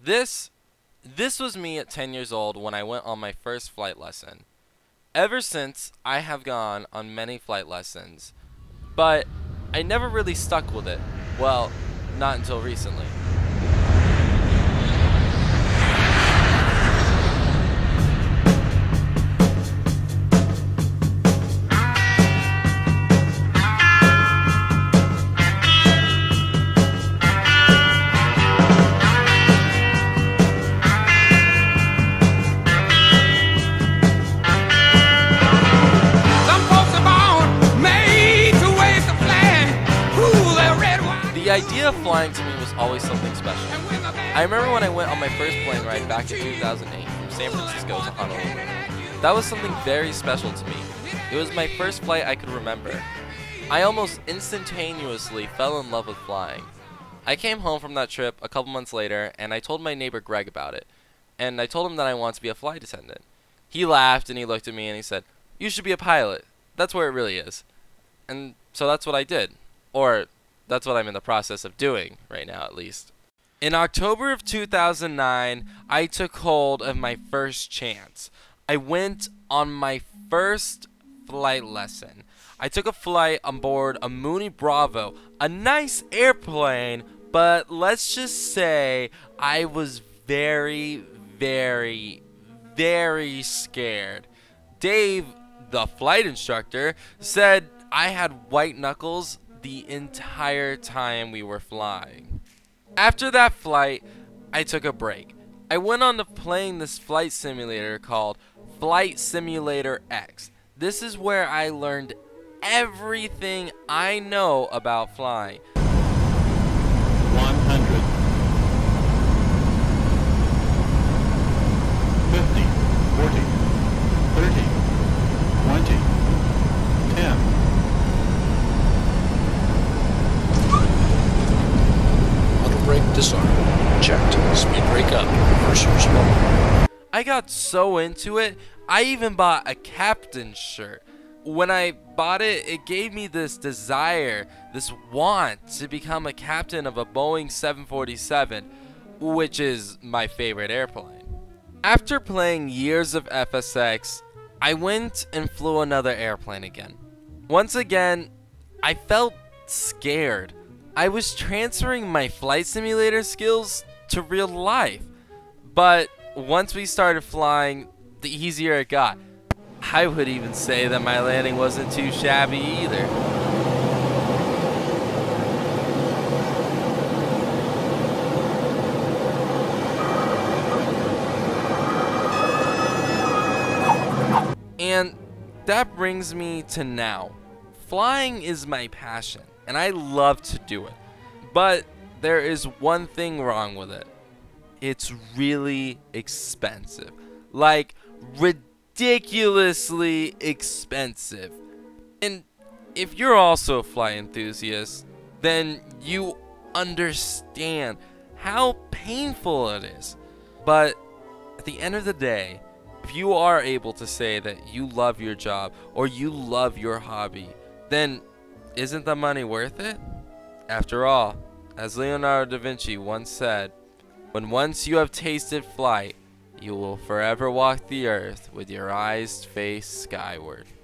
This was me at 10 years old when I went on my first flight lesson. Ever since, I have gone on many flight lessons, but I never really stuck with it. Well, not until recently. The idea of flying to me was always something special. I remember when I went on my first plane ride back in 2008 from San Francisco to Honolulu. That was something very special to me. It was my first flight I could remember. I almost instantaneously fell in love with flying. I came home from that trip a couple months later and I told my neighbor Greg about it. And I told him that I wanted to be a flight attendant. He laughed and he looked at me and he said, "You should be a pilot. That's where it really is." And so that's what I did. Or that's what I'm in the process of doing right now, at least. In October of 2009, I took hold of my first chance. I went on my first flight lesson. I took a flight on board a Mooney Bravo, a nice airplane, but let's just say I was very, very, very scared. Dave, the flight instructor, said I had white knuckles the entire time we were flying. After that flight, I took a break. I went on to playing this flight simulator called Flight Simulator X. This is where I learned everything I know about flying. 100, 50, 40, 30, 20, 10. Brake disarm. Checked. Speed brake up. Reversers low. I got so into it, I even bought a captain's shirt. When I bought it, it gave me this desire, this want to become a captain of a Boeing 747, which is my favorite airplane. After playing years of FSX, I went and flew another airplane again. Once again, I felt scared. I was transferring my flight simulator skills to real life. But once we started flying, the easier it got. I would even say that my landing wasn't too shabby either. And that brings me to now. Flying is my passion, and I love to do it. But there is one thing wrong with it. It's really expensive. Like, ridiculously expensive. And if you're also a flight enthusiast, then you understand how painful it is. But at the end of the day, if you are able to say that you love your job or you love your hobby, then isn't the money worth it? After all, as Leonardo da Vinci once said, when once you have tasted flight, you will forever walk the earth with your eyes faced skyward.